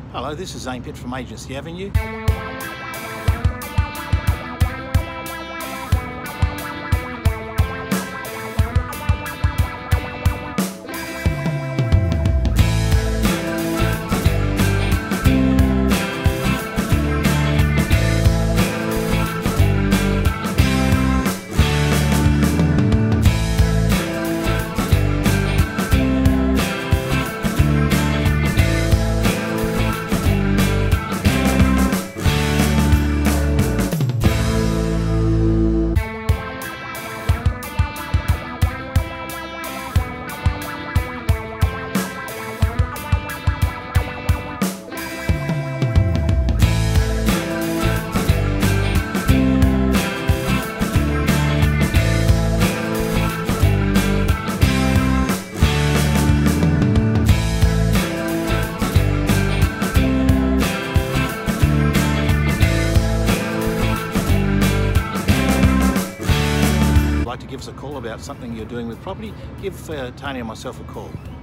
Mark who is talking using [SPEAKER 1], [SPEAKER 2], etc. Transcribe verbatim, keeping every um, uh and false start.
[SPEAKER 1] Hello, this is Zane Pitt from Agency Avenue. Like to give us a call about something you're doing with property, give uh, Tony and myself a call.